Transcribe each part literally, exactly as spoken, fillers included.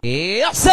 ¡Eso!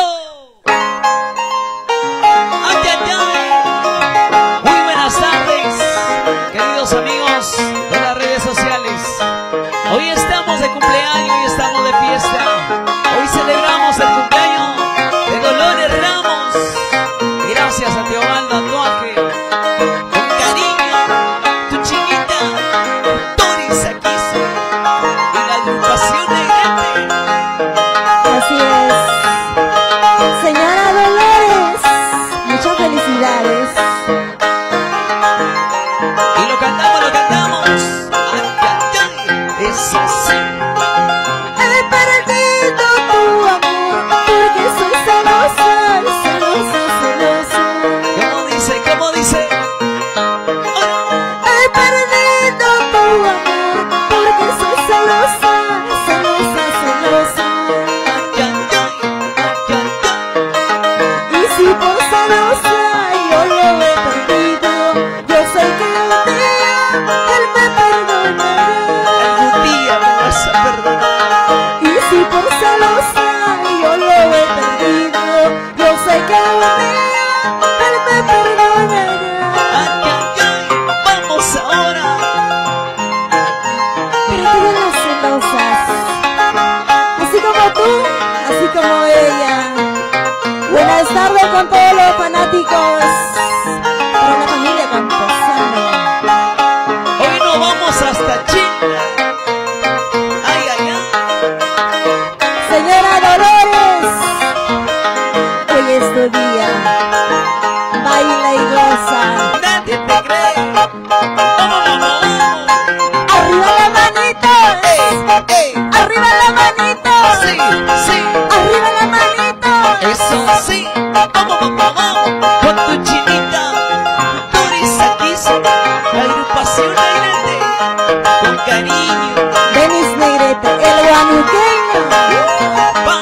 ¡Ay, ay, ay! Muy buenas tardes, queridos amigos de las redes sociales. Hoy estamos de cumpleaños, hoy estamos de fiesta. Hoy celebramos el cumpleaños de Dolores Ramos. Gracias a Teobaldo Antoaje. Con cariño, tu chiquita Doris Aquise y la agrupación Negrete. Así es. Señora Dolores, muchas felicidades. Y lo cantamos, lo cantamos. Ay, ay, ay, es así. He perdido tu amor porque soy celosa, celosa, celosa. ¿Cómo dice? ¿Cómo dice? He perdido tu amor porque soy celosa, celosa, celosa. Ay, ay, ay, ay, ay, ay. Y si por celosa yo lo he perdido, yo sé que un día él me perdonará. Algún día me vas a perdonar. Y si por celosa yo lo he perdido, yo sé que un día él me perdonará. Ay, ay, ay, vamos ahora. Pero todas las celosas, así como tú, así como ella. Buenas tardes con todos los fanáticos, para la familia Campesano. Hoy nos vamos hasta Chile. Ay, ay, ay. Señora Dolores, hoy es tu día, baila y goza. Nadie te cree. Vamos, vamos, vamos. Arriba la manito, Ey, ey. arriba la manito, Sí, sí. arriba la manito. Eso sí. Vamos, vamos, vamos. Con tu chinita Doris Aquise, la agrupación Negrete. Con cariño. Denis Negrete, el guanuqueño Va.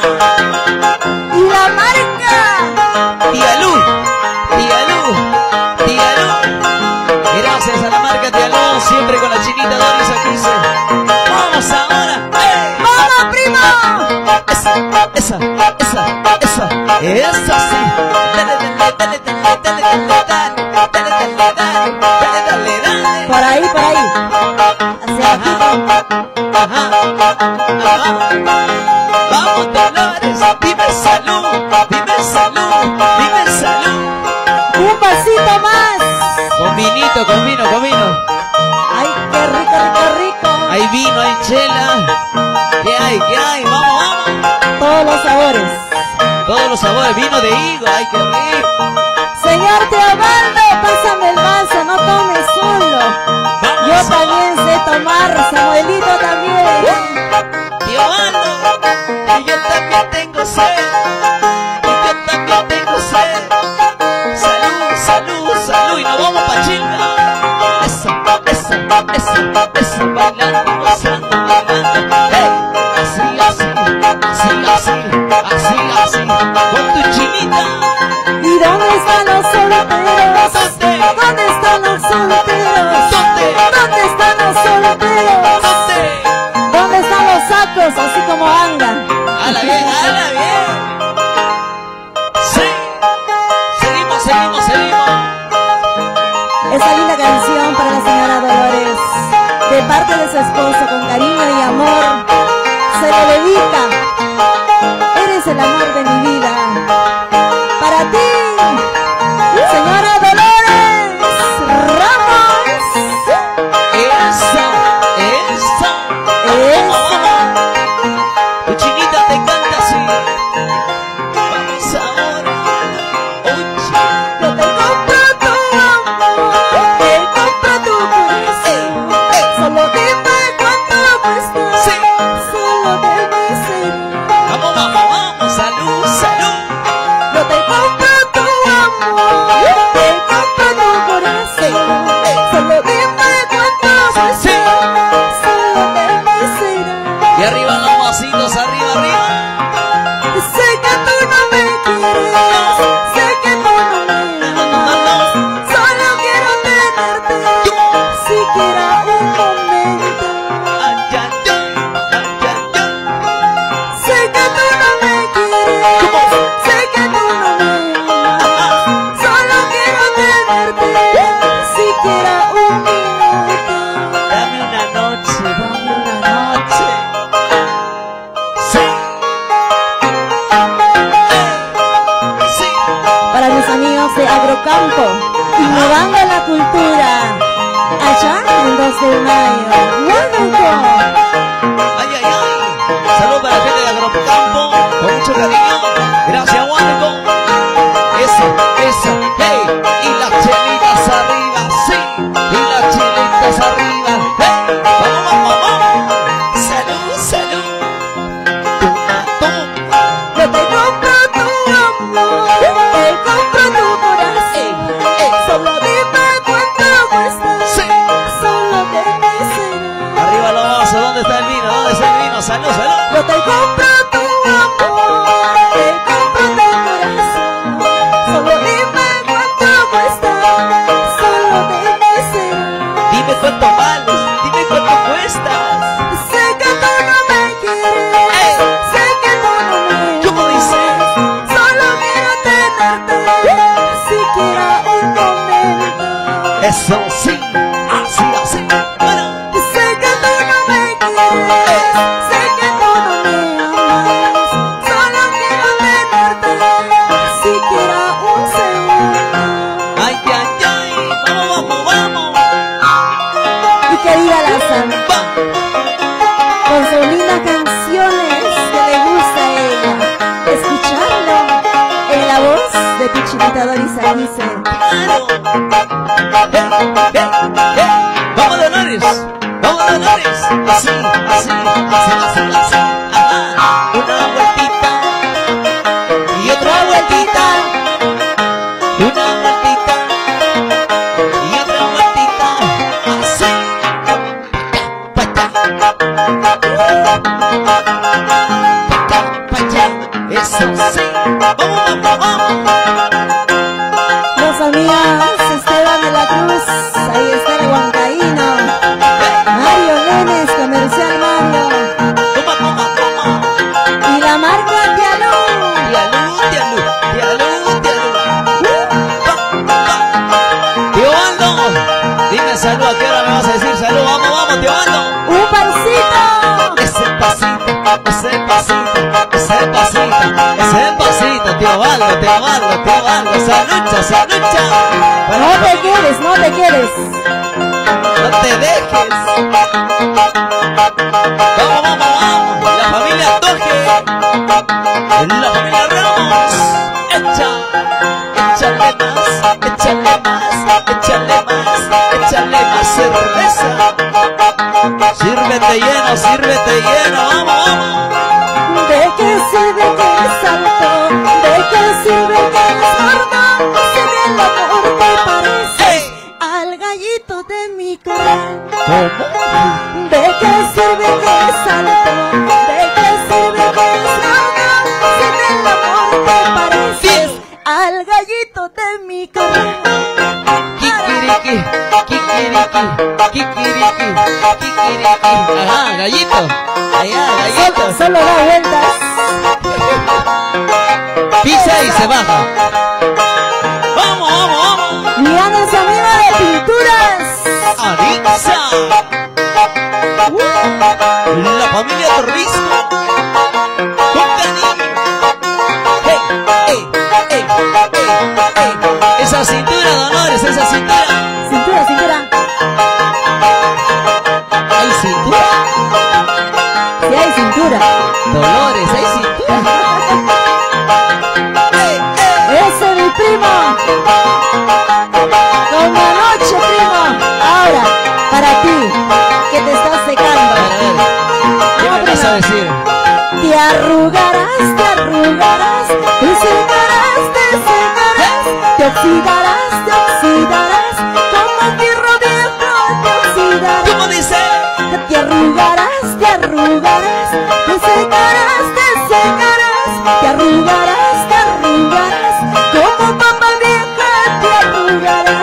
y la marca. Tía Lu, Tía Lu, Tía Lu. Gracias a la marca Tía Lu, siempre con la chinita Doris Aquise. Vamos ahora. ¡Ey! ¡Vamos, primo! Esa, esa, esa, esa, esa sí. Dale, dale, dale, dale, dale, dale, dale, dale, dale, dale, dale, dale, dale. Por ahí, por ahí. Hacia aquí. Ajá, ajá. Vamos, Dolores, dime salud, dime salud, dime salud. Un pasito más. Con vinito, con vino, con vino. Ay, qué rico, rico, rico. Hay vino, hay chela. ¿Qué hay? ¿Qué hay? Vamos, vamos. Todos los sabores. Todos los sabores, vino de higo, ay, qué rico. Señor Teobaldo, pásame el vaso, no tomes solo. Vamos, Yo también sé tomar, Samuelito también. Tío Aldo, y yo también tengo sed. Y yo también tengo sed. Salud, salud, salud. Y nos vamos pa' Chilca. Eso, eso, eso, eso. Bailando, gozando, bailando. Hey, así, así, así, así, así, así. Con tu chinita. ¿Y dónde están los solteros? ¿Dónde? ¿Dónde están los solteros? ¿Dónde? ¿Dónde están los solteros? ¿Dónde? ¿Dónde están los sacos? Así como andan. ¡Hala bien, hala bien! ¡Sí! Seguimos, seguimos, seguimos. Esa linda canción para la señora Dolores, de parte de su esposo, con cariño y amor, se le dedica. Eres el amor de mi vida. Para ti, señora Dolores Ramos. Eso, eso. Eso. Tu chinita te canta así. Vamos ahora. Oye. Yo te compro tu amor, te compro tu corazón. Solo dime cuánto cuesta. Sí. Solo dime ser. Vamos, vamos, vamos. Salud, salud. Sí. Para mis amigos de Agrocampo, innovando la cultura, allá en dos de mayo, Huánuco. Ay, ay, ay. Saludos para la gente de Agrocampo, con mucho cariño. Gracias, Huánuco. Eso, eso, hey. Y las chelitas arriba, sí. Y las chelitas arriba, hey. Vamos, vamos, vamos. Salud, salud. Toma, toma. Yo te compro tu amor, te compro tu corazón. Solo dime cuánto cuesta, Sí. solo dime será. Arriba los vasos, ¿dónde está el vino? ¿Dónde está el vino? Salud, salud. Yo te compro tu amor, te compro tu corazón. Solo dime cuánto cuesta, solo dime será. Dime cuánto vales, dime cuánto cuestas. Sé que tú no me quieres, sé que tú no me ¿Cómo dice? solo quiero tenerte, siquiera un momento. Eso sí, así, así. Bueno, Sé que tú no me quieres, sé que tú no me amas, solo quiero tenerte, siquiera un segundo. ay, ay, ay. Vamos, vamos, vamos. Y que viva la santa, Va. con sus lindas canciones que le gusta a ella, escucharlo en la voz de Pichinita Doris Alice. Claro. Eh, eh, eh. Vamos, Dolores. Vamos, Dolores. Así, así, así, así, así. Ajá. Una vueltita. Y otra vueltita. Y una vueltita. Y otra vueltita. Así. Pa' allá, pa' allá. Eso sí. Vamos, vamos, vamos. Los amigos Esteban de la Cruz, ahí está el Huancaíno, Mario Lenes, Comercial Mario, Toma, toma, toma. y la marca Tialú. Tialú, tialú, tialú, tialú. Tío Aldo, dime salud. ¿A qué hora me vas a decir salud? Vamos, vamos, tío Aldo. ¡Un pancito! Ese pasito, ese pasito, ese pasito, ese pasito, tío Aldo, tío Aldo, tío Aldo. Salucha, salucha. No te quieres, no te quieres. No te dejes. Vamos, vamos, vamos. La familia Toje. La familia Ramos. Echa. Échale más. Échale más. Échale más. Échale más cerveza. Sírvete lleno, sírvete lleno. Vamos, vamos. ¿De qué sirve que es alto? ¿De qué sirve que es gordo? Si en el amor te pareces ¡Ey! al gallito de mi corral. ¿Cómo? ¿De qué sirve que es alto? ¿De qué sirve que es gordo? Si en el amor te pareces al gallito de mi corral. Kikiriki, kikiriki, kikiriki, kikiriki. Ajá, gallito. Allá, gallito. Solo, solo da vueltas. Pisa y se baja. Vamos, vamos, vamos. Liana es amiga de pinturas. Arixa. La familia Torrisco. Con cariño. Hey, hey, hey, hey, hey. Esa cintura, Dolores, esa cintura. Cintura, cintura. ¿Hay cintura? Si hay cintura. Dolores, ¿hay cintura? Hey, hey. Ese es mi primo. Como anoche, primo. Ahora, para ti, que te estás secando. A ver, a ver. ¿Qué me vas a decir? Te arrugarás, te arrugarás, te secarás, te secarás, te oxidarás, te oxidarás, como fierro viejo te oxidarás. ¿Cómo dice? Te arrugarás, te arrugarás, te secarás, te secarás, te arrugarás, te arrugarás, como papa vieja te arrugarás.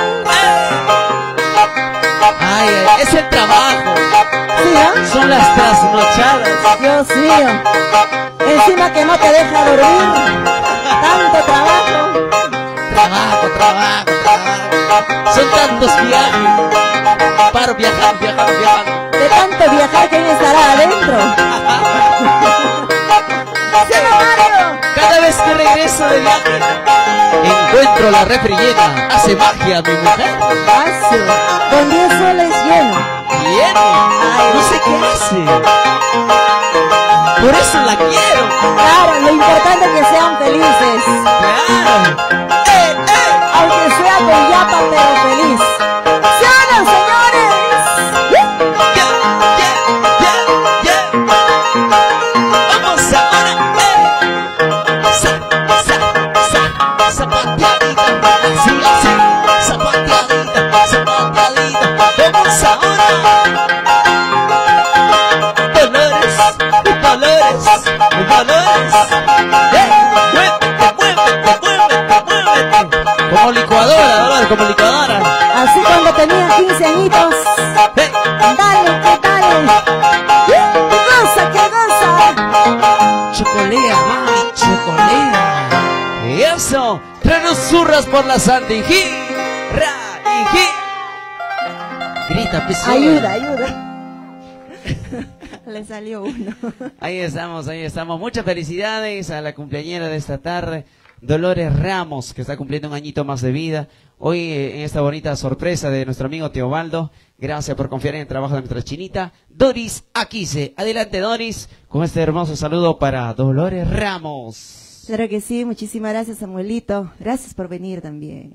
Ay, ay, es el trabajo. ¿Sí, no? Son las trasnochadas. Dios mío, encima que no te deja dormir, tanto trabajo. Trabajo, trabajo, trabajo. Son tantos viajes. Paro viajando, viajando, viajando. De tanto viajar, ¿quién estará adentro? ¿Sí, no, Mario? Cada vez que regreso de viaje, encuentro la refri llena. Hace magia mi mujer. Hace. Con diez soles lleno. Lleno. No sé qué hace. Por eso la quiero. Claro, lo importante es que sean felices. Claro. ¡Eh, eh! Aunque sea con yapa, pero feliz. ¡Sí o no, señores! Yeah, yeah, yeah, yeah. Vamos ahora. Eh. Sa, sa, sa, zapateadita. Así, así. Zapateadita, zapateadita. Vamos ahora. Dolores, dolores, dolores. Eh, muévete, muévete, muévete, muévete. Como licuadora, Dolores, como licuadora. Así cuando tenía quince añitos. Eh. Dale, que dale. ¡Que goza, que goza! Chocolea, mami, chocolea. Y eso, tranos zurras por la santa hiji. Ra, hiji. Grita, pesado. Ayuda, ayuda. Le salió uno. Ahí estamos, ahí estamos. Muchas felicidades a la cumpleañera de esta tarde, Dolores Ramos, que está cumpliendo un añito más de vida. Hoy eh, en esta bonita sorpresa de nuestro amigo Teobaldo. Gracias por confiar en el trabajo de nuestra chinita, Doris Aquise. Adelante, Doris, con este hermoso saludo para Dolores Ramos. Claro que sí, muchísimas gracias, Samuelito. Gracias por venir también.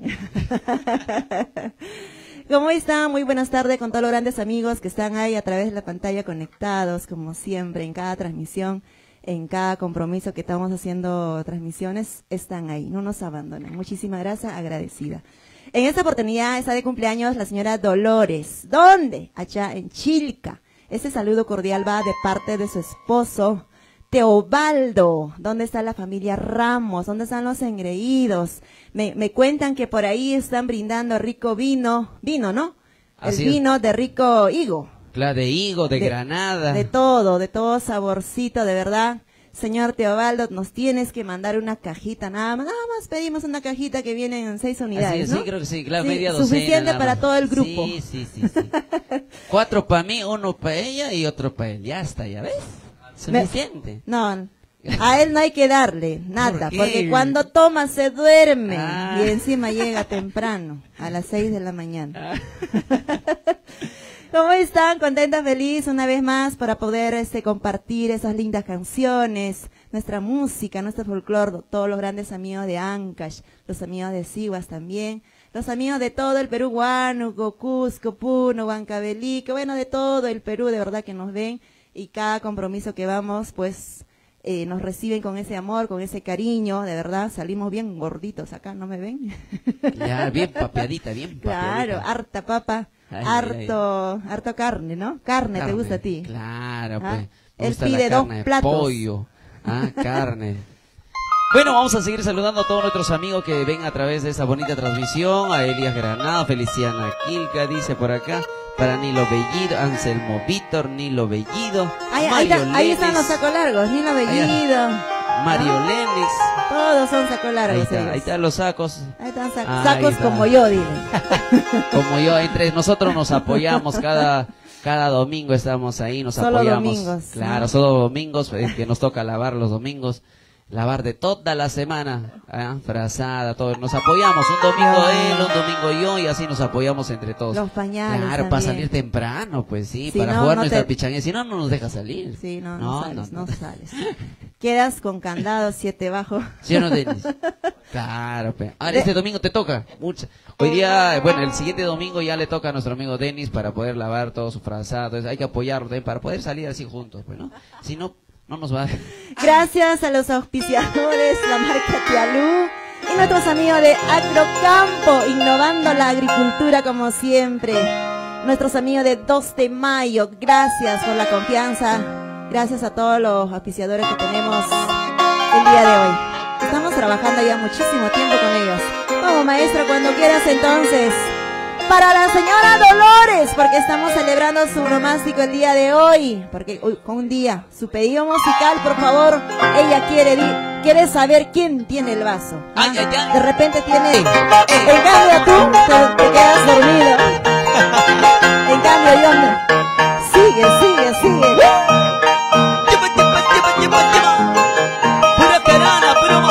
¿Cómo están? Muy buenas tardes con todos los grandes amigos que están ahí a través de la pantalla conectados, como siempre, en cada transmisión, en cada compromiso que estamos haciendo transmisiones, están ahí, no nos abandonan. Muchísimas gracias, agradecida. En esta oportunidad está de cumpleaños la señora Dolores. ¿Dónde? Allá en Chilca. Este saludo cordial va de parte de su esposo, Teobaldo. ¿Dónde está la familia Ramos? ¿Dónde están los engreídos? Me, me cuentan que por ahí están brindando rico vino. Vino, ¿no? Así El vino es. De rico higo. Claro, de higo, de, de granada. De todo, de todo saborcito, de verdad. Señor Teobaldo, nos tienes que mandar una cajita, nada más, nada más pedimos una cajita que viene en seis unidades, Así, ¿no? Sí, creo que sí, claro, sí, media docena. Suficiente para todo el grupo. Sí, sí, sí, sí. Cuatro para mí, uno para ella y otro para él. Ya está, ya ves. Suficiente. Me, no, a él no hay que darle nada, ¿Por porque cuando toma se duerme ah. y encima llega temprano, a las seis de la mañana. Ah. ¿Cómo están? Contenta, feliz una vez más para poder este, compartir esas lindas canciones, nuestra música, nuestro folclore, todos los grandes amigos de Ancash, los amigos de Siguas también, los amigos de todo el Perú, Huánuco, Cusco, Puno, Huancavelica, bueno, de todo el Perú, de verdad que nos ven y cada compromiso que vamos, pues eh, nos reciben con ese amor, con ese cariño, de verdad, salimos bien gorditos acá, ¿no me ven? Ya, bien papeadita, bien papeadita. Claro, harta papa. Ay, harto, ay, ay. harto carne, ¿no? Carne, carne, ¿te gusta a ti? Claro, ¿Ah? pues. Él pide dos platos. Pollo, ah, carne. Bueno, vamos a seguir saludando a todos nuestros amigos que ven a través de esta bonita transmisión. A Elías Granado, Feliciana Quilca, dice por acá. Para Nilo Bellido, Anselmo Víctor, Nilo Bellido. Ahí, ahí, está, ahí están los sacos largos, Nilo Bellido. Mario ¿no? Lenis. Todos son sacos largos. Ahí, está, ahí están los sacos. Ahí están sac ah, sacos está. Como yo, dile. Como yo, entre nosotros nos apoyamos cada cada domingo estamos ahí, nos solo apoyamos. Domingos, claro, ¿no? solo domingos, eh, que nos toca lavar los domingos. Lavar de toda la semana, ¿eh? Frazada, todo. Nos apoyamos, un domingo él, un domingo yo, y así nos apoyamos entre todos. Los pañales Claro, también. Para salir temprano, pues sí, sí para no, jugar no nuestra te... pichanguera, si no, no nos deja salir. Sí, no, no, no sales, no, no, no. sales. Quedas con candado, siete bajo. ¿Sí o no, Denis? Claro, pues. Ah, este domingo te toca. Mucha. Hoy día, bueno, el siguiente domingo ya le toca a nuestro amigo Denis para poder lavar todo su frazado. Entonces hay que apoyarlo también para poder salir así juntos, pues, ¿no? Si no, no nos va a... Gracias a los auspiciadores, la marca Tialú y nuestros amigos de Agrocampo, innovando la agricultura como siempre. Nuestros amigos de dos de mayo, gracias por la confianza. Gracias a todos los auspiciadores que tenemos el día de hoy. Estamos trabajando ya muchísimo tiempo con ellos. Vamos, maestra, cuando quieras entonces. Para la señora Dolores, porque estamos celebrando su nomástico el día de hoy. Porque hoy, con un día, su pedido musical, por favor. Ella quiere, quiere saber quién tiene el vaso. ¿Ah? Ay, ay, ay. De repente tiene... En cambio tú, te, te quedas dormido. En cambio yo me... Sigue, sigue, sigue. Lleva, lleva, lleva, lleva, lleva. Pura carana, pura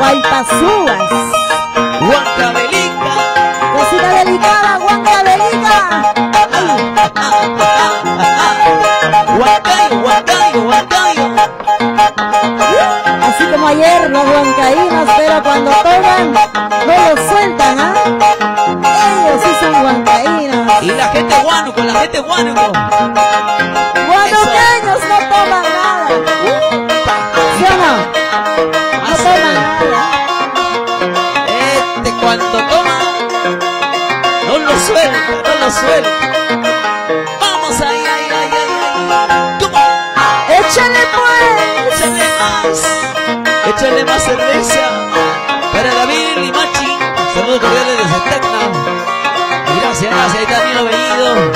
Guaypazúas. Huancavelica. Cosita delicada, Huancavelica. Huancayo, Huancayo, Huancayo. Así como ayer los huancaínos, pero cuando toman no los sueltan, ¿ah? Ellos sí son huancaínos. Y la gente guanuco, la gente guanuco. Guanuqueños no toman nada. ¿Sí o no? No toman nada. Este cuando toma, no lo suelta, no lo suelta. Vamos ahí, ahí, ahí, ahí, ahí. ¿Cómo? Échale pues. Échale más. Échale más cerveza. Para David Limachi. Saludos cordiales desde Tacna. Gracias, gracias. Ahí está Nilo Bellido.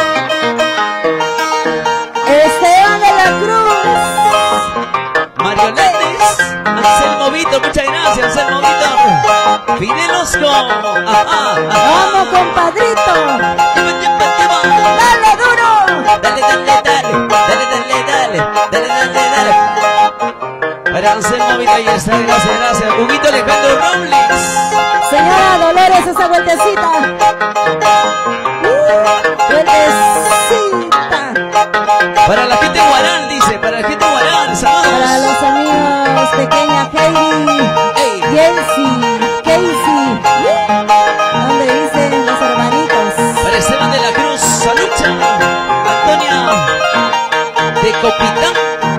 Esteban de la Cruz. Marionetes. Anselmo Vito, muchas gracias, Anselmo Vito. Fidel Osco. Ajá, ajá. Vamos, compadrito. Dale duro. Dale, dale, dale. Dale, dale, dale. Dale, dale, dale. Para Anselmo Vito, ahí está. Gracias, gracias. Huguito Alejandro Robles. Señora Dolores, esa vueltecita. Uh, vueltecita. Para la gente guarán, dice. Para la gente guarán. Saludos. Para los amigos pequeña Heidi, Hey. Jelsi, Casey. ¿Dónde dicen los hermanitos? Para Esteban de la Cruz. Salucha. Antonia de Copitán.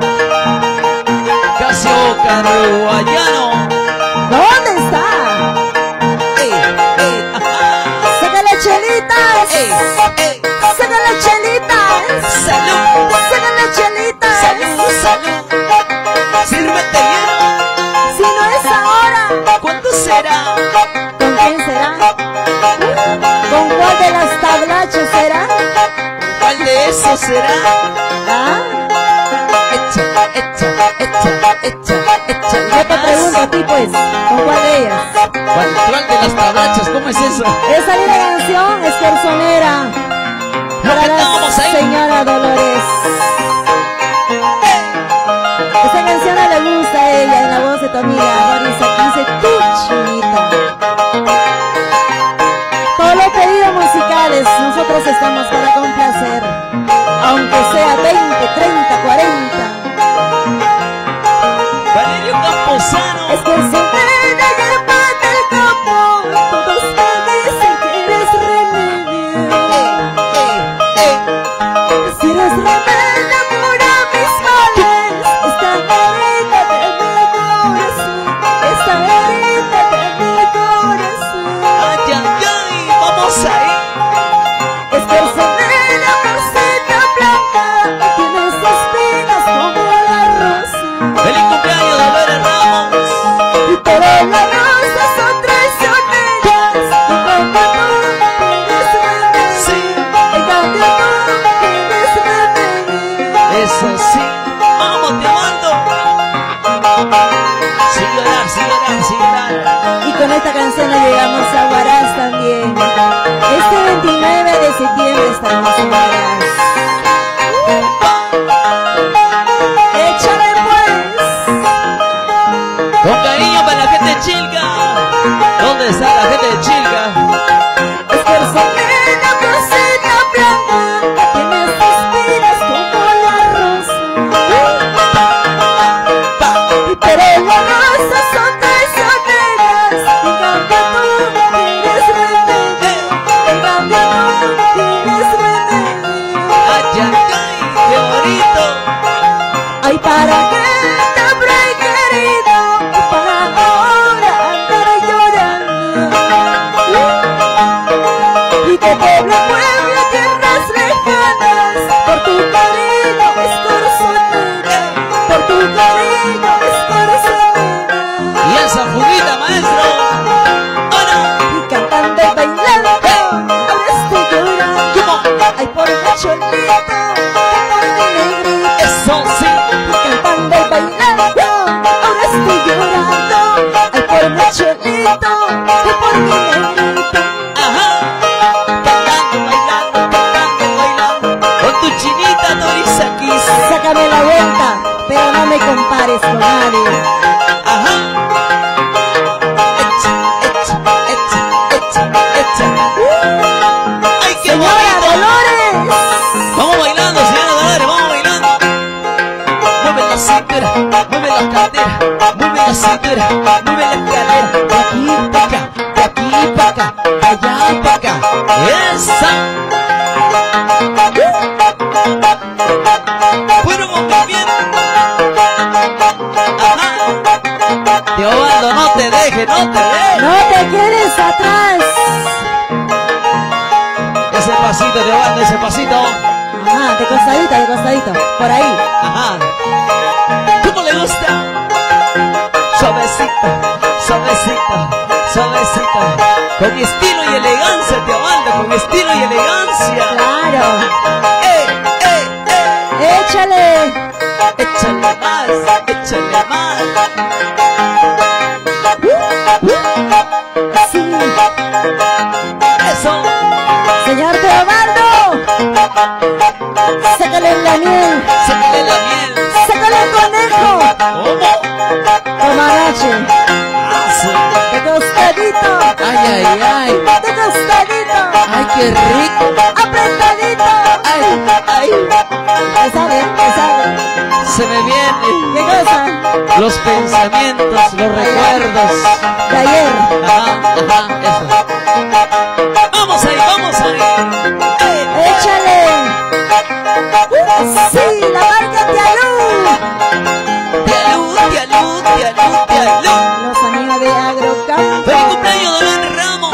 Casio Carguayano. ¿Dónde está? Ey, ey, ajá. ¡Sácale chelitas! Ey, ey. ¡Sácale chelitas! Salud. ¡Sácale chelitas! Salud, salud. Sírvete bien. Si no es ahora, ¿Cuánto será? ¿con quién será? ¿Con cuál de las tablachas será? ¿Cuál de esos será? ¿Ah? Echa, echa, echa, echa, echa. Yo te pregunto a ti pues, ¿con cuál de ellas? ¿Cuál, cuál de las tablachas? ¿Cómo es eso? Esa linda canción es personera Lo para cantamos la ahí. señora Dolores. Esta canción no le gusta a ella en la voz de tu amiga Doris. Aquí dice tu chinita. Todos los pedidos musicales nosotros estamos para complacer, aunque sea veinte, treinta, cuarenta. Valerio Camposano. Es que son de la hierba del campo, todos me dicen que eres remedio. Ey, ey. Si eres remedio cura mis males, esta herida de mi corazón, esta herida de mi corazón. Ay, ay, ay. Vamos ahí. Es que son de la roseta blanca, tienes espinas como la rosa. Feliz cumpleaños, Dolores Ramos. Y todas las rosas son traicioneras. En cambio tú eres remedio. Sí, En cambio tú eres remedio. eso sí. Vamos, te mando. Sin llorar, sin llorar, sin llorar. Y con esta canción nos llegamos a Huaraz también. Este veintinueve de septiembre estamos en Huaraz. Échale pues. Con cariño para la gente de Chilca. ¿Dónde está la gente de Chilca? Es que son de la roseta blanca, tienes espinas como la rosa. Pero las rosas son traicioneras. En cambio tú eres remedio. En cambio tú eres remedio. Ay, ay, ay, qué bonito. Ay, para qué te habré querido, para ahora andar llorando. Y que pueblo a pueblo, tierras lejanas, por tu cariño es corazonera, por tu cariño es corazonera. Y esa fuguita, maestro. ¡Ahora! Y cantando y bailando, ahora estoy llorando. Ay, por mi cholito, por mi negrito. Eso sí. Cantando y bailando, ahora estoy llorando. Ay, por mi cholito y por mi negrito. Ajá. Cantando, bailando, cantando, bailando. Con tu chinita, Doris aquí. Sácame la vuelta, pero no me compares con nadie. Ajá. cintura, mueve la cadera, de aquí para acá, de aquí para acá, allá para acá. Esa. Puro movimiento. Ajá. Teobaldo, no te dejes, no te dejes. No te quedes atrás. Ese pasito, Teobaldo, ese pasito. Ajá, de costadito, de costadito, por ahí. Ajá. ¿Cómo le gusta? Suavecito, suavecito, suavecito. Con estilo y elegancia, Teobaldo, con estilo y elegancia. Claro. ¡Eh, eh, eh! Échale. Échale más, échale más. Sí. Eso. Señor Teobaldo. Sácale la miel. Sácale la miel. Sácale el conejo. ¿Cómo? Tomarache. Aso. De costadito. Ay, ay, ay. De costadito. Ay, qué rico. Apretadito. Ay, ay. ¿Qué sabe? ¿Qué sabe? Se me vienen ¿Qué cosa? los pensamientos, los recuerdos. De ayer. Ajá, ajá, eso. Vamos ahí, vamos ahí. Eh, Échale. Sí, la marca Tialú. Tialú, tialú, tialú, tialú. Los amigos de Agrocampo. ¡Feliz cumpleaños, Dolores Ramos!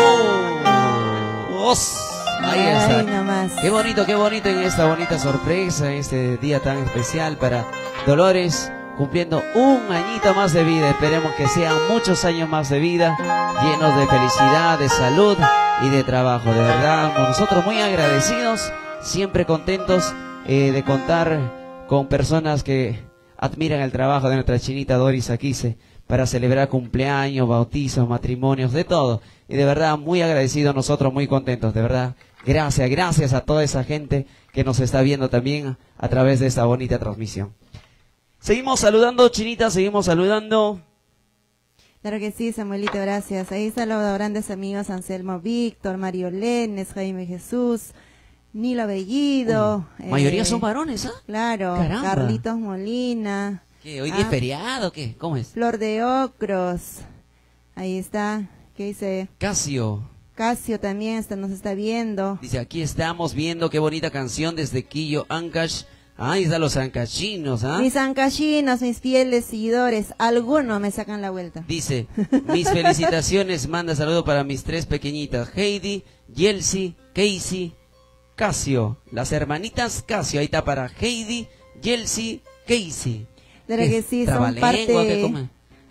Ahí está. Ay, nomás. Qué bonito, qué bonito en esta bonita sorpresa, en este día tan especial para Dolores, cumpliendo un añito más de vida. Esperemos que sean muchos años más de vida, llenos de felicidad, de salud y de trabajo. De verdad, nosotros muy agradecidos, siempre contentos eh, de contar con personas que admiran el trabajo de nuestra chinita Doris Aquise para celebrar cumpleaños, bautizos, matrimonios, de todo. Y de verdad, muy agradecidos nosotros, muy contentos, de verdad. Gracias, gracias a toda esa gente que nos está viendo también a través de esta bonita transmisión. Seguimos saludando, Chinita, seguimos saludando. Claro que sí, Samuelito, gracias. Ahí están los grandes amigos Anselmo Víctor, Mario Lenes, Jaime Jesús, Nilo Bellido. Uy, mayoría eh, son varones, ¿ah? Claro, Caramba. Carlitos Molina. ¿Qué? ¿Hoy día es ah, feriado? ¿Qué? ¿Cómo es? Flor de Ocros. Ahí está. ¿Qué dice? Casio. Casio también está, nos está viendo. Dice, aquí estamos viendo qué bonita canción desde Quillo, Ancash. Ahí están los ancachinos, ¿ah? Mis ancachinos, mis fieles seguidores, algunos me sacan la vuelta. Dice, mis felicitaciones, manda saludo para mis tres pequeñitas, Heidi, Yelsi, Casey, Casio. Las hermanitas Casio, ahí está para Heidi, Yelsi, Casey. Claro que sí, son parte...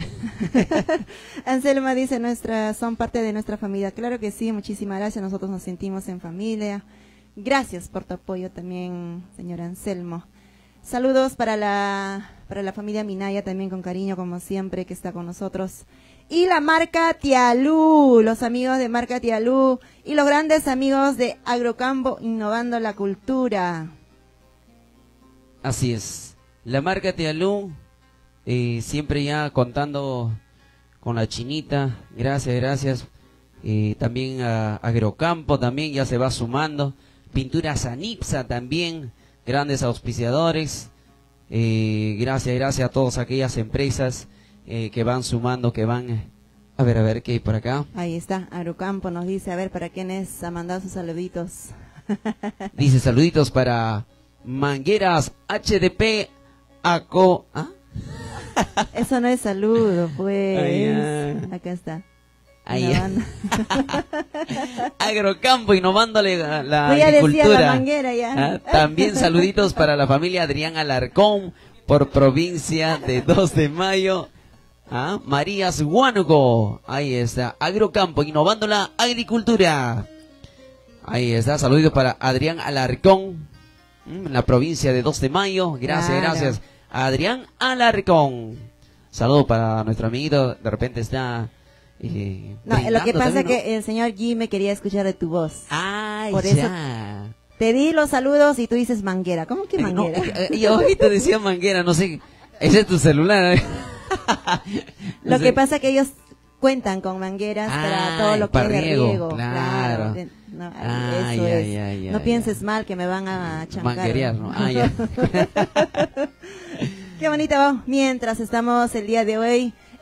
Anselma dice, nuestra, son parte de nuestra familia. Claro que sí, muchísimas gracias, nosotros nos sentimos en familia. Gracias por tu apoyo también, señor Anselmo. Saludos para la, para la familia Minaya también con cariño, como siempre, que está con nosotros. Y la marca Tialú, los amigos de marca Tialú y los grandes amigos de Agrocampo innovando la cultura. Así es, la marca Tialú, eh, siempre ya contando con la chinita, gracias, gracias. Eh, también a Agrocampo también ya se va sumando. Pinturas Anipsa también, grandes auspiciadores. Eh, gracias, gracias a todas aquellas empresas eh, que van sumando, que van... A ver, a ver, ¿qué hay por acá? Ahí está, Agrocampo nos dice, a ver, ¿para quiénes ha mandado sus saluditos? Dice, saluditos para Mangueras H D P ACO... ¿Ah? Eso no es saludo, pues. Ay, ay. Acá está. Ahí. Agrocampo innovándole la, la Pues ya agricultura. decía la manguera ya. ¿Ah? También saluditos para la familia Adrián Alarcón por provincia de dos de mayo. ¿Ah? Marías Huánuco. Ahí está. Agrocampo innovando la agricultura. Ahí está. Saluditos para Adrián Alarcón en la provincia de dos de mayo. Gracias, Claro. gracias. Adrián Alarcón. Saludo para nuestro amiguito. De repente está... Eh, No, lo que pasa es también, ¿no? que el señor G me quería escuchar de tu voz. Ay, Por ya. Te di los saludos y tú dices manguera. ¿Cómo que Eh, no, manguera? eh, eh, yo ahorita decía manguera, no sé. Ese es tu celular. ¿eh? Lo No sé. que pasa es que ellos cuentan con mangueras para Ay, todo lo que para es de riego, riego. claro. Eh, No, Ay, eso ay, es. ay, no ay, pienses ay. mal que me van a chancar. Manguerear, ¿no? Ah, ya. Qué bonito. Mientras estamos el día de hoy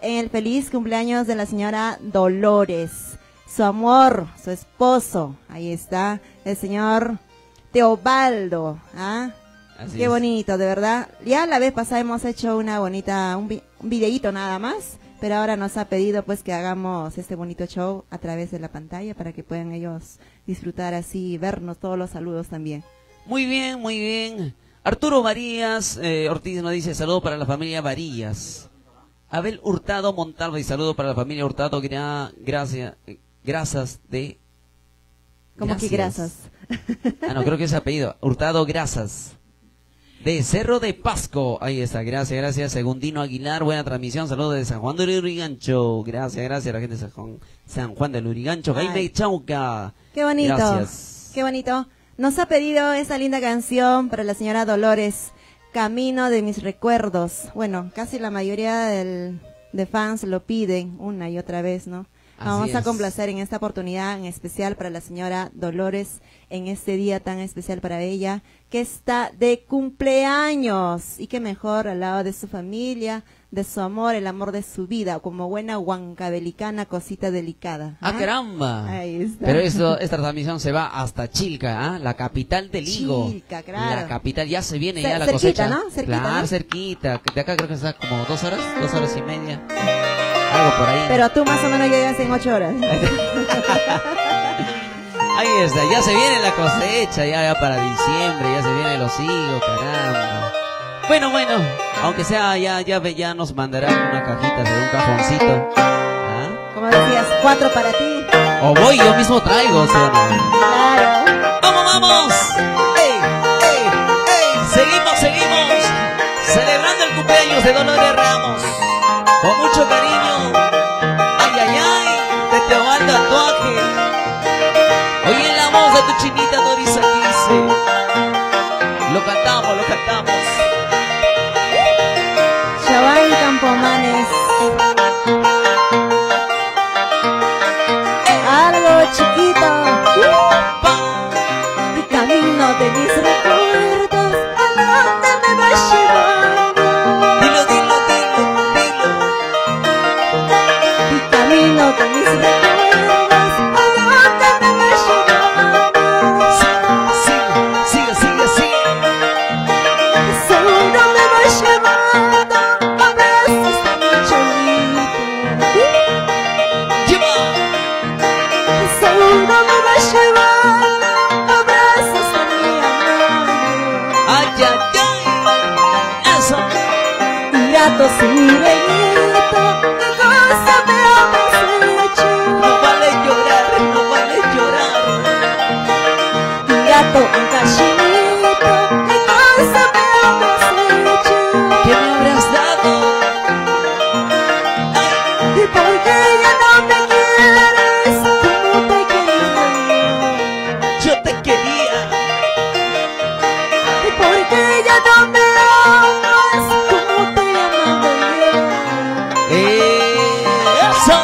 en el feliz cumpleaños de la señora Dolores. Su amor, su esposo, ahí está, el señor Teobaldo. ¿Ah? Así Qué es. bonito, de verdad. Ya la vez pasada hemos hecho una bonita, un, vi un videíto nada más, pero ahora nos ha pedido pues que hagamos este bonito show a través de la pantalla para que puedan ellos disfrutar así y vernos todos los saludos también. Muy bien, muy bien. Arturo Varías eh, Ortiz nos dice saludo para la familia Varías. Abel Hurtado Montalva y saludo para la familia Hurtado. Gra gracias, eh, grasas de... ¿Cómo que grasas? Ah, no, creo que es apellido. Hurtado Grasas. De Cerro de Pasco. Ahí está, gracias, gracias. Segundino Aguilar, buena transmisión. Saludos de San Juan del Lurigancho. Gracias, gracias a la gente de San Juan, San Juan del Lurigancho. Jaime Chauca. Qué bonito. Gracias. Qué bonito. Nos ha pedido esa linda canción para la señora Dolores, Camino de mis recuerdos. Bueno, casi la mayoría del, de fans lo piden una y otra vez, ¿no? Así Vamos a es. complacer en esta oportunidad en especial para la señora Dolores, en este día tan especial para ella, que está de cumpleaños. Y qué mejor al lado de su familia, de su amor, el amor de su vida, como buena huancabelicana, cosita delicada. ¡Ah, caramba! Ahí está. Pero esto, esta transmisión se va hasta Chilca, ¿ah? La capital del higo. Chilca, claro. La capital, ya se viene Ce- ya la cerquita, cosecha. ¿no? Cerquita, claro, ¿no? cerquita. De acá creo que está como dos horas, dos horas y media. Algo por ahí. Pero tú más o menos llegas en ocho horas. Ahí está, ya se viene la cosecha, ya, ya para diciembre, ya se vienen los higos, caramba. Bueno, bueno, aunque sea, ya, ya, ve- ya nos mandarán una cajita, de un cajoncito. ¿Ah? Como decías, cuatro para ti. O voy, yo mismo traigo, ¿sí o no? Claro. ¡Vamos, vamos! ¡Ey, ey, ey! Seguimos, seguimos, celebrando el cumpleaños de Dolores Ramos, con mucho cariño. ¡Ay, ay, ay! De Teobaldo Tatuaje. Oye la voz de tu chinita Doris dice. Lo cantamos, lo cantamos. Chaván Campomanes. Algo chiquito. Pa. Mi camino de mis recuerdos. ¿A dónde me va llevando? Dilo, dilo, dilo, dilo. Mi camino de mis recuerdos. ¿A dónde me va llevando? Sigue, sigue, sigue, sigue. Seguro me va llevando a veces a mi cholito. Lleva. Seguro me va llevando a veces a mi amor. Ay, ay, ay. Eso. Gato sirenito, ¿qué cosa me habéis hecho? No vale llorar, no vale llorar. Gato un cachinito, ¿qué cosa me habéis hecho? ¿Qué me habrás dado? ¿Y por qué ya no me quieres como te quería? Yo te quería. ¿Y por qué ya no me amas como te amaba yo? Eh, Eso.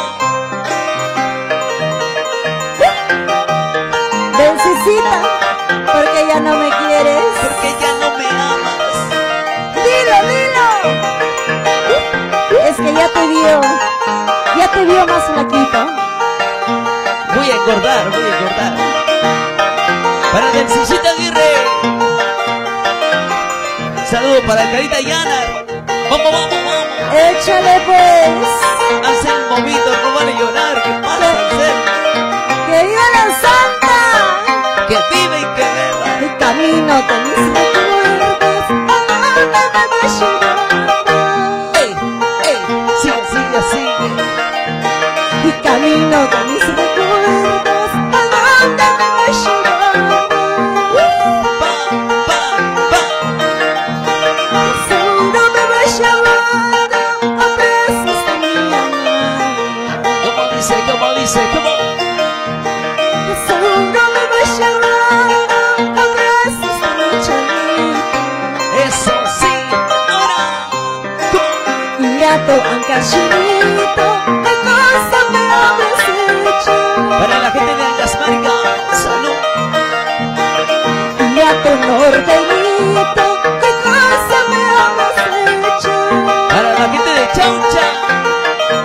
Dulcecita, ¿por qué ya no me quieres? Porque ya no me amas. ¡Dilo, dilo! Es que ya te vio, ya te vio más flaquito. Voy a engordar, voy a engordar. Para Delsicita Aguirre. Saludos para Carita Llana. Vamos, vamos, vamos. Échale pues, Ansel movido, no vale llorar. ¿Qué pasa, Ansel? que viva la santa. Que vive y que beba. Mi camino de mis recuerdos, ¿a dónde me va llevando? Ey, ey, sigue, sigue, sigue. Mi camino de mis recuerdos, ¿a dónde me va llevando? Pa, pa, pa. Seguro me va llevando a veces a mi amor. Como dice, como dice, como. Seguro me va llevando a veces a mi cholito. Eso sí, ahora. Como. Gato un cachinito, ¿qué cosa me habéis hecho? Para la gente de Angasmarca, salud. Gato norteñito, ¿qué cosa me habéis hecho? Para la gente de Chaucha,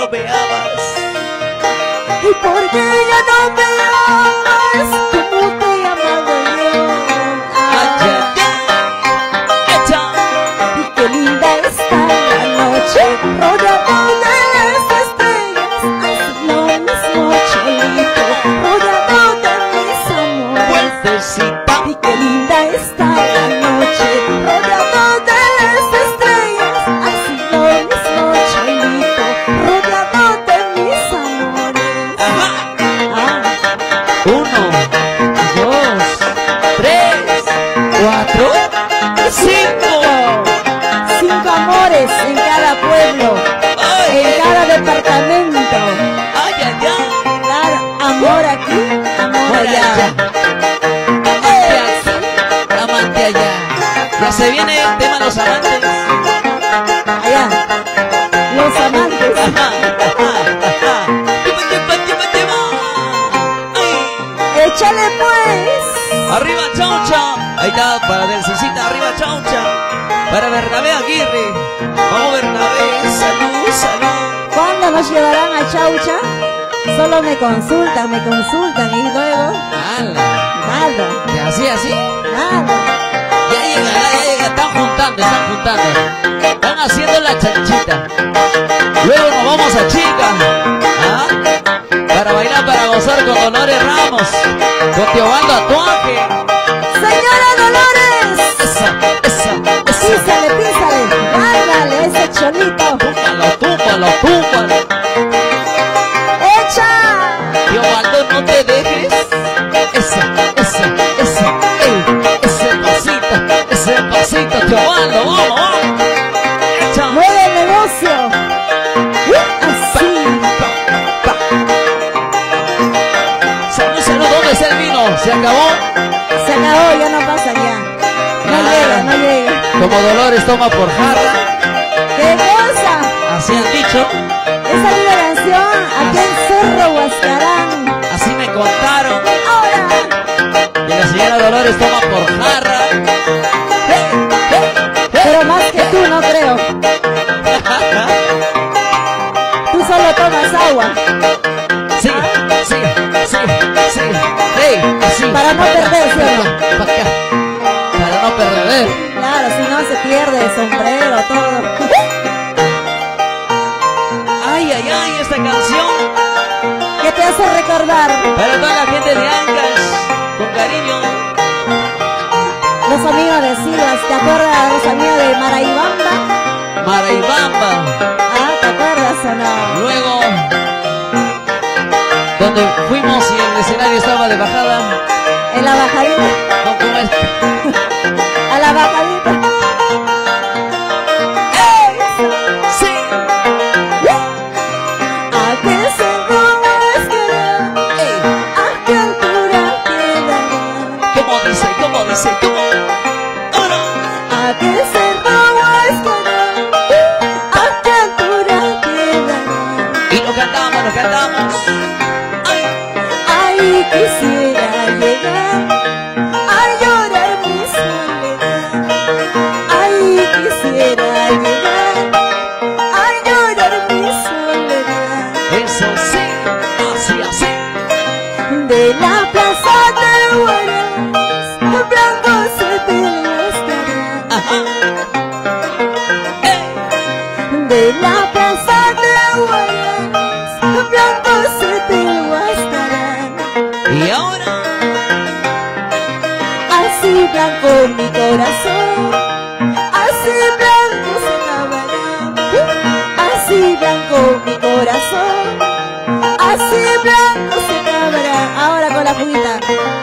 no me amas? ¿Y por qué ya no me amas como te amaba yo? Ay, ay, ay. Echa. Y qué linda está la noche, rodeado de las estrellas, así lo mismo Cholito, rodeado de mis amores. Vueltecita. Y qué linda está la noche, rodeado de las estrellas, así lo mismo Cholito, rodeado de mis amores. Ajá. Ah, Uno, dos, tres, cuatro, cinco. cinco amores en cada pueblo, Ay, en cada departamento. ay, ay, ay. Claro, amor aquí, amor allá. Amante aquí, amante allá. Ya se viene el tema de los amantes. Allá, los amantes. Ajá, ajá, ajá. Lleva, lleva, lleva, lleva. Ay. Échale pues. Arriba Chaucha. Ahí está, para Delcecita, arriba Chaucha. Para Bernabé Aguirre. Vamos Bernabé, salud, salud. ¿Cuándo nos llevarán a Chaucha? Solo me consultan, me consultan y luego ¡Hala! nada, ¿Y así, así? nada. Ya llega, ya llega, están juntando, están juntando. Están haciendo la chanchita. Luego nos vamos a Chica. ¿Ah? Para bailar, para gozar con Dolores Ramos. Con Teobaldo Atuaje. Señora Dolores, Esa, esa, esa. písale, písale, ándale ese Cholito. Túmbalo, túmbalo, túmbalo. Echa. Teobaldo, no te dejes. Esa, esa, esa. Ey, ese pasito, ese pasito, Teobaldo, vamos, vamos. Echa. Mueve el negocio. Así. Salud, salud, ¿dónde está el vino? ¿Se acabó? Se acabó, ya no pasa ya. No Ah. llega, no llega. Como Dolores toma por jarra, ¡Qué cosa! así han dicho, Esa linda canción aquí en Cerro Huascarán. así me contaron, Ahora, que la señora Dolores toma por jarra. Hey, hey, hey. pero más que tú no creo. Tú solo tomas agua. Sí, sí, sí, sí, hey, así. Para no pa' acá, perder, ¿sí o no? pa' acá, para no perder. Claro, si no se pierde el sombrero, todo. Ay, ay, ay, esta canción, ¿Qué te hace recordar? para toda la gente de Ancas, con cariño. Los amigos de Silvas, ¿te acuerdas? Los amigos de Maraibamba. Maraibamba, Ah, ¿te acuerdas o no? luego, donde fuimos y el escenario estaba de bajada. En la bajadita, No, ¿cómo es? a la bajadita. Sí. ¿A qué cerro Huascarán? Ey, ¿A qué altura queda? ¿cómo dice? ¿Cómo dice? ¿Cómo? Uno. ¿A qué cerro Huascarán? ¿A qué altura queda? Y lo cantamos, lo cantamos. Ay, Ay, quisiera llegar a llorar mi soledad. Ay, quisiera llegar a llorar mi soledad. eso sí, así, así. De la plaza de Huaraz, blanco se te estará. Ajá. Ey, De la plaza de Huaraz, blanco se te estará. y ahora, Así blanco mi corazón, así blanco se acabará. Así blanco mi corazón, así blanco se acabará. Ahora con la juguita.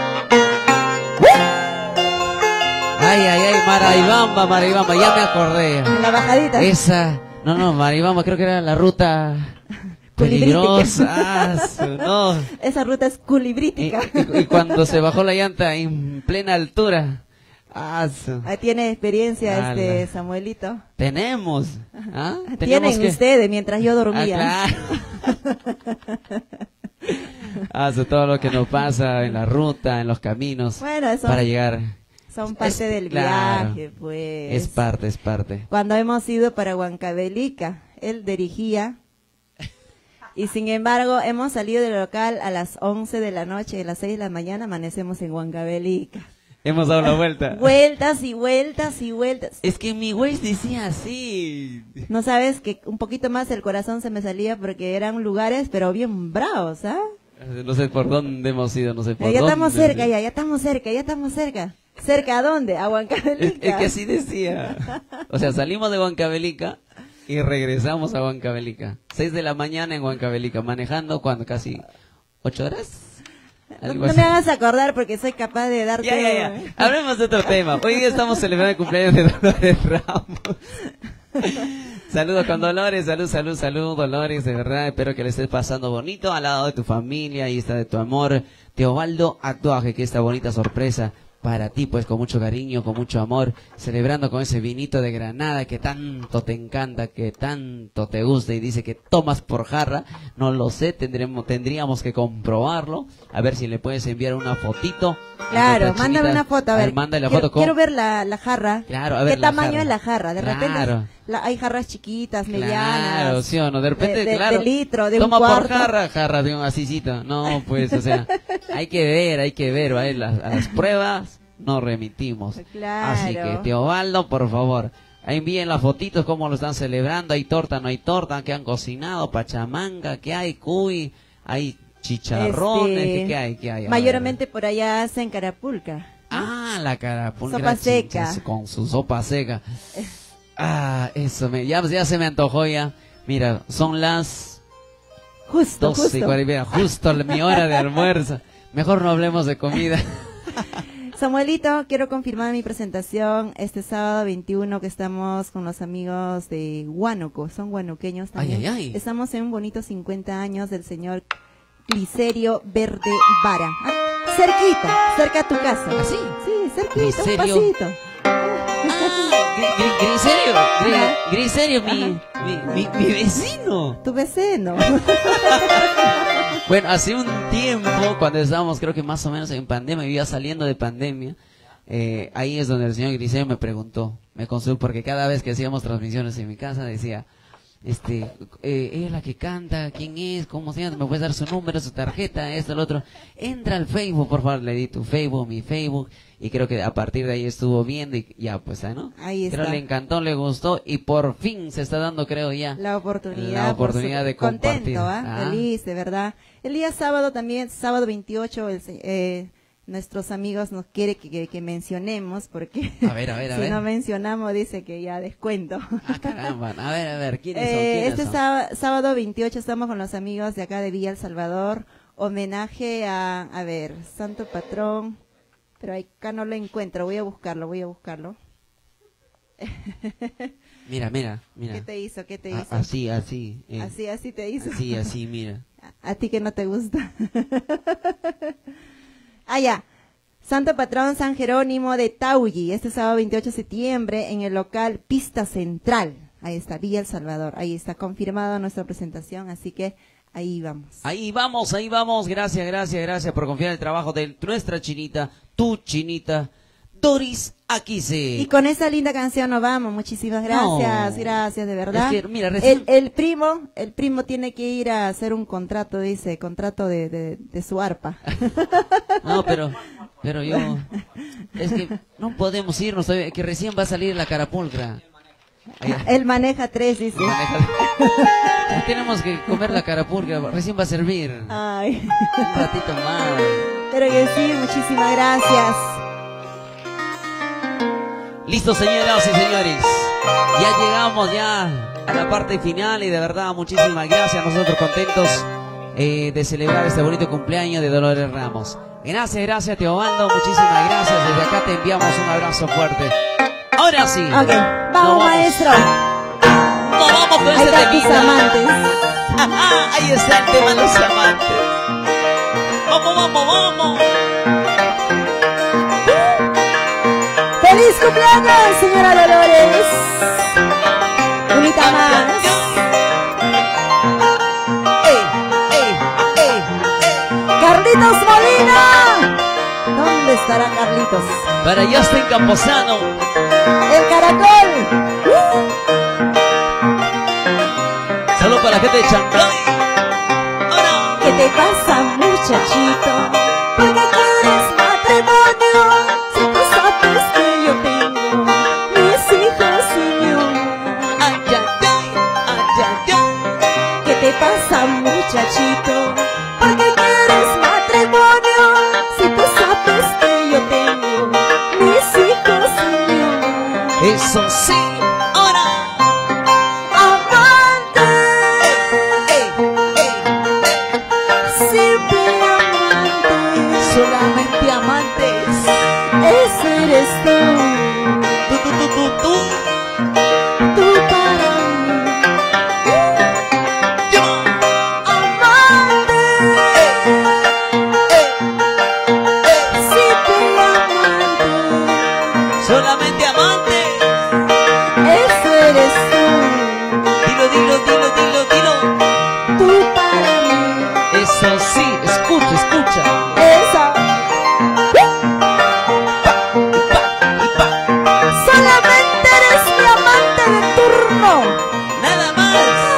ay, ay, ay, Maraibamba, Maraibamba, ya me acordé. En la bajadita. Esa, no, no, Maraibamba, creo que era la ruta peligrosa. Ah, su- no. Esa ruta es Y, culibrítica. y- y cuando se bajó la llanta en plena altura. Ah, su- Ahí tiene experiencia este Ala. Samuelito. Tenemos. ¿Ah? Tenemos Tienen que- ustedes mientras yo dormía. Ah, claro. Hace todo lo que nos pasa en la ruta, en los caminos, Bueno, eso para llegar. son parte Es- del claro, viaje, pues. Es parte, es parte. Cuando hemos ido para Huancavelica, él dirigía Y sin embargo, hemos salido del local a las once de la noche y a las seis de la mañana amanecemos en Huancavelica. Hemos dado la vuelta. Vueltas y vueltas y vueltas. Es que mi güey decía así. No sabes que un poquito más el corazón se me salía porque eran lugares, pero bien bravos, ¿ah? No sé por dónde hemos ido, no sé por ya dónde. Ya estamos cerca, ya, ya estamos cerca, ya estamos cerca. ¿Cerca a dónde? A Huancavelica. Es, es que así decía. O sea, salimos de Huancavelica y regresamos a Huancavelica. Seis de la mañana en Huancavelica, manejando cuando casi ocho horas. No, no me hagas acordar porque soy capaz de darte... Ya, ya, ya. Hablemos de otro tema. Hoy día estamos celebrando el cumpleaños de Dolores Ramos. Saludos con Dolores, salud, salud, salud, Dolores, de verdad, espero que le estés pasando bonito al lado de tu familia y está de tu amor. Teobaldo Actuaje, que esta bonita sorpresa para ti, pues con mucho cariño, con mucho amor, celebrando con ese vinito de Granada que tanto te encanta, que tanto te gusta y dice que tomas por jarra. No lo sé, tendremos, tendríamos que comprobarlo, a ver si le puedes enviar una fotito. Claro, mándame una foto, a ver. Mándale la quiero, foto con... quiero ver la, la jarra. Claro, a ver. ¿Qué la tamaño jarra. es la jarra? De Claro. repente la, hay jarras chiquitas, medianas. Claro, sí o no, de repente, de, de, claro. De litro, de toma un cuarto. por jarra, jarra de un asícito. No, pues, o sea, hay que ver, hay que ver, ¿vale? las, a las pruebas no remitimos. Claro. Así que, Teobaldo, por favor, envíen las fotitos, cómo lo están celebrando. Hay torta, no hay torta, que han cocinado, pachamanga, que hay cuy, hay chicharrones, Este, ¿qué hay? ¿Qué hay? A mayormente ver. por allá hacen carapulca. Ah, la carapulca. Sopa seca. Con su sopa seca. Ah, eso, me, ya, ya se me antojó ya. Mira, son las Justo, doce y justo. cuarenta, justo mi hora de almuerzo. Mejor no hablemos de comida. Samuelito, quiero confirmar mi presentación este sábado veintiuno que estamos con los amigos de Huánuco, son huanuqueños también. Ay, ay, ay. Estamos en un bonito cincuenta años del señor Glicerio Verde Vara. Ah, cerquita, cerca a tu casa. ¿Ah, sí? Sí, cerquita, Glicerio. un pasito. Gri- gri- Griserio, gri- Griserio, mi, mi, mi, mi vecino. Tu vecino. Bueno, hace un tiempo, cuando estábamos, creo que más o menos en pandemia, yo iba saliendo de pandemia, eh, ahí es donde el señor Griserio me preguntó, me consultó, porque cada vez que hacíamos transmisiones en mi casa decía, este, eh, ella es la que canta, quién es, cómo se llama, me puedes dar su número, su tarjeta, esto, lo otro. Entra al Facebook, por favor, le di tu Facebook, mi Facebook, y creo que a partir de ahí estuvo viendo y ya, pues, ¿no? Ahí está. Creo le encantó, le gustó y por fin se está dando, creo ya, La oportunidad. la oportunidad por su- de compartir. Contento, ¿ah? Ah. Feliz, de verdad. El día sábado también, sábado veintiocho, el, se- eh, nuestros amigos nos quiere que, que, que mencionemos porque A ver, a ver, a si ver. no mencionamos dice que ya descuento. Ah, caramba, a ver, a ver, ¿quiénes son? Eh, ¿Quiénes este son? sábado, sábado veintiocho estamos con los amigos de acá de Villa El Salvador, homenaje a, a ver, Santo Patrón, pero acá no lo encuentro, voy a buscarlo, voy a buscarlo. Mira, mira, mira. ¿Qué te hizo? ¿Qué te A- hizo? así, así. eh, Así, así te hizo. Así, así, mira. A, a ti que no te gusta. Ah, ya. Santo Patrón San Jerónimo de Tauyi, este sábado veintiocho de septiembre en el local Pista Central. Ahí está, Villa El Salvador. Ahí está confirmada nuestra presentación, así que ahí vamos. Ahí vamos, ahí vamos. Gracias, gracias, gracias por confiar en el trabajo de nuestra chinita, tu chinita, Doris Aquise. Y con esa linda canción nos vamos. Muchísimas gracias, No. gracias, de verdad. Es que, mira, recién- el, el primo, el primo tiene que ir a hacer un contrato, dice, contrato de, de, de su arpa. No, pero, pero yo, es que no podemos irnos todavía, que recién va a salir la carapulcra. Ahí- Él maneja tres, dice. maneja- Tenemos que comer la carapulcra, recién va a servir. Ay. Un ratito más. Pero que sí, muchísimas gracias. Listo, señoras y señores. Ya llegamos ya a la parte final y de verdad muchísimas gracias. Nosotros contentos eh, de celebrar este bonito cumpleaños de Dolores Ramos. Gracias, gracias Teobaldo, muchísimas gracias. Desde acá te enviamos un abrazo fuerte. Ahora sí. Ok, Nos vamos, maestro. Nos vamos con Ahí este están tus temita. amantes. Ahí está el tema de los amantes. Vamos, vamos, vamos. ¡Feliz cumpleaños, señora Dolores! Unita más. ¡Ey, ey, ey, ey! ¡Carlitos Molina! ¿Dónde estará Carlitos? Para Justin Camposano. ¡El caracol! Saludos para la gente de Chancay. te pasa, muchachito? ¿Por qué quieres matrimonio? Si tú sabes que yo tengo mis hijos y mi hogar. Ay, ay, ay, ay, ay, ay. ¿Qué te pasa, muchachito? ¿Por qué quieres matrimonio? Si tú sabes que yo tengo mis hijos y mi hogar. Eso sí, ahora. Amante, Ey, ey, ey. simple amante, Solamente amantes. ese eres tú, Tú, tú, tú, tú, tú. tú para mí. Yo. Amante, Ey, ey. simple amante, Solamente amantes. ese eres tú, Dilo, dilo, dilo, dilo, dilo. tú para mí. Eso sí, escucha, escucha. Esa, Y pa, y pa. solamente eres mi amante de turno. Nada más.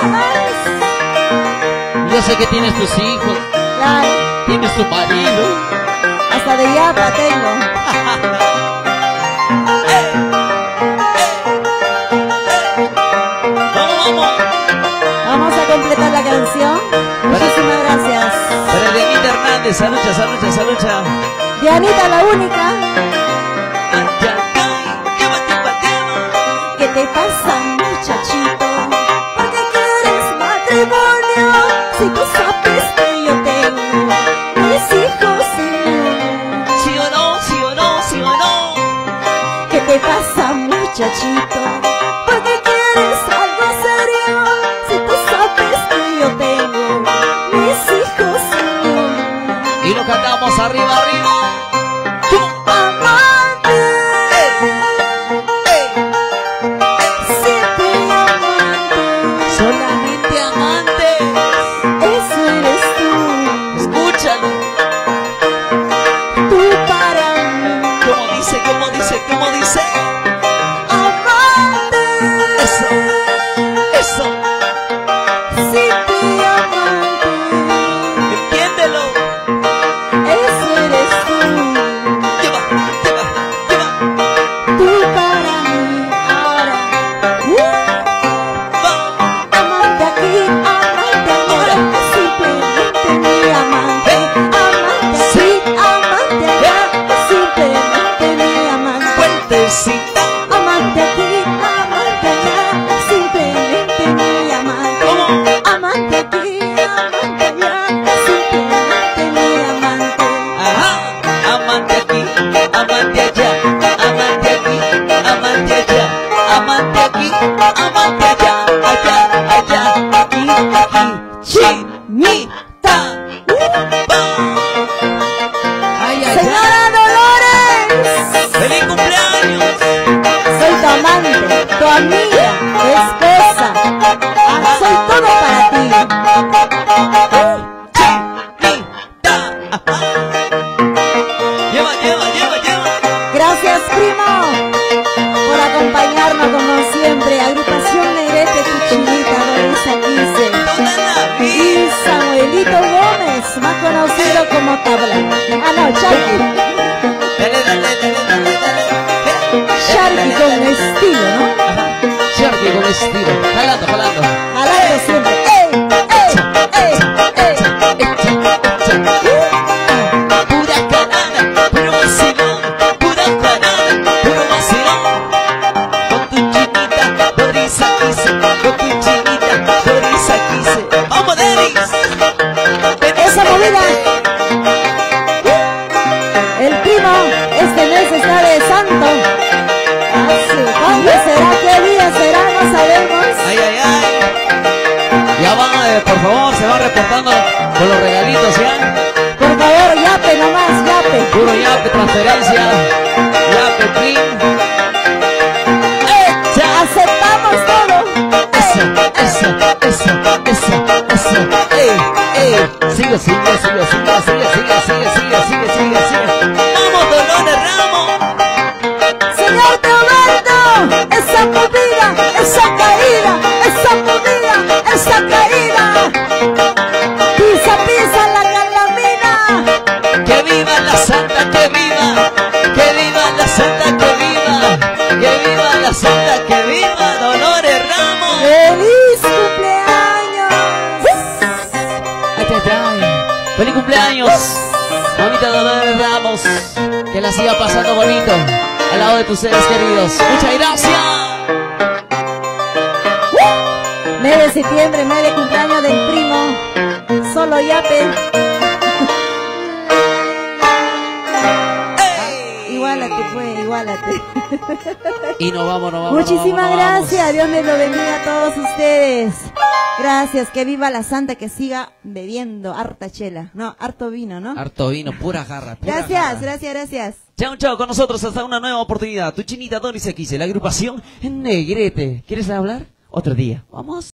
Jamás. Yo sé que tienes tus hijos, Claro, tienes tu marido. hasta de yapa tengo. ¡Ey! ¡Ey! ¡Ey! ¡Vamos, vamos! Vamos a completar la canción. Muchísimas gracias. Para Dianita Hernández, salucha, salucha, salucha. Dianita, la única. Ay, ay, ay, lleva, lleva, lleva. ¿Qué te pasa, muchachito? ¿Por qué quieres matrimonio? Si tú sabes que yo tengo mis hijos y mi hogar. ¿Sí o no? ¿Sí o no? ¿Sí o no? ¿Qué te pasa, muchachito? ¿Por qué quieres algo serio? Si tú sabes que yo tengo mis hijos y mi hogar. Y lo cantamos arriba, arriba. ¡Tú! Amante, ¡Ey! siempre amante, Solamente amantes. eso eres tú, Escúchalo. tú para mí. Como dice, como dice, como dice. Amante, Eso, eso. siempre amante, Entiéndelo. eso eres tú, Lleva, lleva, lleva. tú para mí. Ahora, Va. amante aquí, amante ahora, simplemente mi amante. Amante aquí, amante allá, simplemente mi amante. Fuertecita. Amante aquí, amante allá, simplemente mi amante. ¿Cómo? Amante aquí, amante allá, simplemente mi amante. Ajá. Amante aquí, amante allá. Amante aquí, amante allá. Amante aquí, amante allá. Allá, allá, aquí, aquí. Chinita. Va. Ay, ay, ay. Señora Dolores, ¡Feliz cumpleaños! soy tu amante, tu amiga, esposa. Ah, soy todo para ti. Chinita. Ajá. Lleva, lleva, lleva, lleva. Gracias, primo, por acompañarnos como siempre. Agrupación Negrete, tu chinita, Dolores Aquise. Toda la Y vida. Samuelito Gómez, más conocido como Tabla. Ah, no, Sharky. Dale, dale, dale, dale, dale. Sharky con estilo, ¿no? Sharky con estilo. Jalando, jalando. Jalando siempre. ¡Ey! ¡Ey! ¡Ey! ¡Ey! Pura canada, puro vacilón. Pura canada, puro vacilón. Con tu chinita, Doris Aquise. Con tu chinita, Doris Aquise. ¡Vamos, Deris! Esa movida. El primo este mes está de santo. ¿Cuándo será? ¿Qué día será? No sabemos. Ay, ay, ay. Ya van, eh, por favor, se van reportando con los regalitos, ¿ya? Por favor, yape nomás, yape. Puro yape, transferencia. Yape, print. ¡Echa! Aceptamos todo. Eso, eso, eso, eso, eso. ¡Ey, ey! Sigue, sigue, sigue, sigue, sigue, sigue, sigue, sigue, sigue, sigue, sigue. ¡Vamos, Dolores Ramos! Señor Teobaldo, esa movida, esa caída, esa movida, esa caída. Pisa, pisa la ¡Feliz cumpleaños! Mamita Dolores Ramos, que la siga pasando bonito al lado de tus seres queridos. ¡Muchas gracias! Mes de septiembre, mes de cumpleaños del primo. Solo Yape. Igualate, pues, igualate. Y nos vamos, nos vamos. Muchísimas nos vamos, nos gracias. vamos. Dios me lo bendiga a todos ustedes. Gracias. Que viva la santa, que siga bebiendo harta chela. No, harto vino, ¿no? Harto vino, pura jarra. Pura Gracias, jarra. gracias, gracias. Chao, chao, con nosotros hasta una nueva oportunidad. Tu chinita Doris X, la agrupación en Negrete. ¿Quieres hablar? Otro día. Vamos.